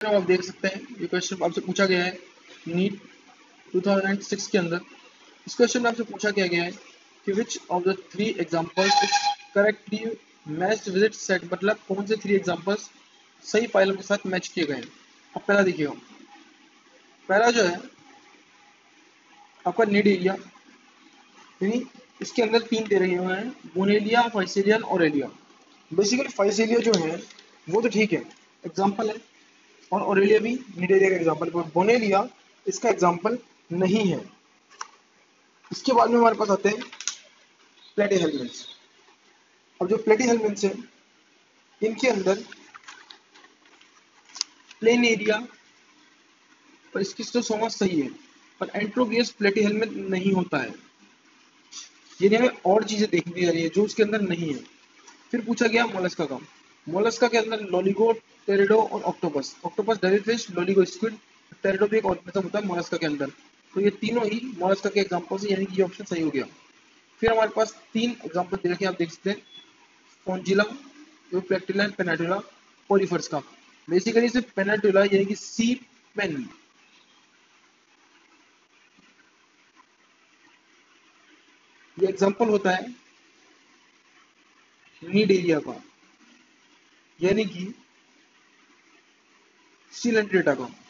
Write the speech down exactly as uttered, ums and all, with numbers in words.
आप देख सकते हैं ये क्वेश्चन आपसे पूछा गया है नीट टू थाउजेंड सिक्स के अंदर। इस क्वेश्चन में आपसे पूछा क्या गया है कि which of the three examples is correctly matched with its set, मतलब कौन से थ्री एग्जांपल्स सही फाइलों के साथ मैच किए गए हैं। अब पहला देखिएगा, पहला जो है आपका नीड एरिया, यानी इसके अंदर तीन दे रहे हुए हैं, बोनेलिया, फाइसेलियन और एलिया। बेसिकली फाइसेलिया जो है वो तो ठीक है, एग्जाम्पल है, और ओरेलिया भी नीड एरिया का एग्जाम्पल, पर बोनेलिया इसका एग्जाम्पल नहीं है। इसके बाद में हमारे पास आते हैं प्लेटीहेल्मिन्थ्स। अब जो प्लेटीहेल्मिन्थ्स है इनके अंदर प्लेन एरिया और स्किस्टोसोमा सही है, पर एंट्रोबियस प्लेटीहेल्मिन्थ नहीं होता है। ये हमें और चीजें देखनी जा रही है जो उसके अंदर नहीं है। फिर पूछा गया मोलस्का का। मोलस्का के अंदर लोलिगो, टेरिडो और octopus. Octopus devilfish, Loligo squid, Teredo भी एक ऑर्गेनिज्म होता है मोलस्का के अंदर। तो ये तीनों ही मोलस्का के एग्जांपल्स हैं, यानी कि ये ऑप्शन सही हो गया। फिर हमारे पास तीन एग्जांपल दे रखे हैं, आप देख सकते हैं, स्पॉन्जिलम, यूप्लेक्टिला एंड पेनाटुला, पोरिफर्स का। बेसिकली इसे पेनाटुला यानी कि सी पेन, ये एग्जांपल होता है नीड एरिया का, यानी कि सिलेंट्रेटा का।